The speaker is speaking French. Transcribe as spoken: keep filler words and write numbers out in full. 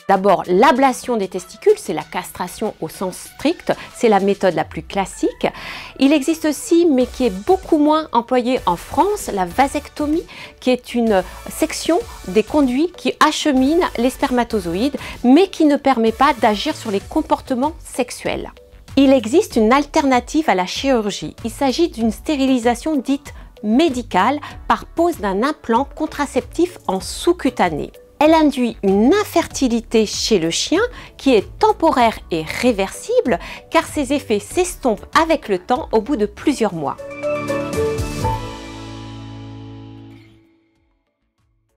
D'abord, l'ablation des testicules, c'est la castration au sens strict, c'est la méthode la plus classique. Il existe aussi, mais qui est beaucoup moins employée en France, la vasectomie, qui est une section des conduits qui achemine les spermatozoïdes, mais qui ne permet pas d'agir sur les comportements sexuels. Il existe une alternative à la chirurgie. Il s'agit d'une stérilisation dite médicale par pose d'un implant contraceptif en sous-cutané. Elle induit une infertilité chez le chien qui est temporaire et réversible car ses effets s'estompent avec le temps au bout de plusieurs mois.